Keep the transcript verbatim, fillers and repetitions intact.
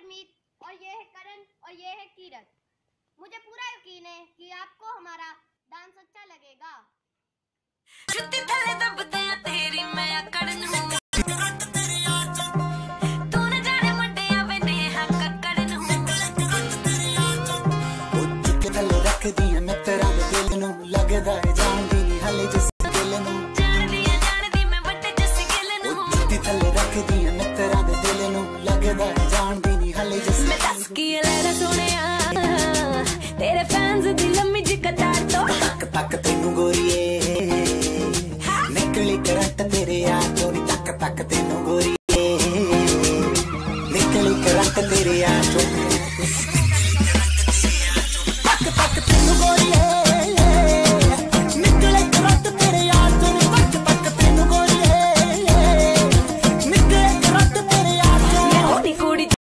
परमीत और ये है करण और ये है किरत। मुझे पूरा यकीन है कि आपको हमारा डांस अच्छा लगेगा। जुत्ती थले दबते हैं तेरी मैं अकड़न हूं, तू न जाने मुंडे आवे नेहा कक्कड़ नूं। ओ जुत्ती थले रख दियां मैं तेरा दिल नूं, लगदा है जानदी नहीं हाले जिस दिल नूं। जानदी है जानदी मैं बड़े जिस गिल नूं। ओ जुत्ती थले रख दियां मैं तेरा दिल नूं, लगदा है जानदी नहीं हाले जिस। मैं दस की लड़ा सोनिया तेरे फैंस दी लम्मी जी कतार तो तक तक तेनू गोरीए निकली करंट तेरे यार तो नी तक तक तेनू गोरीए निकली करंट तेरे यार तो।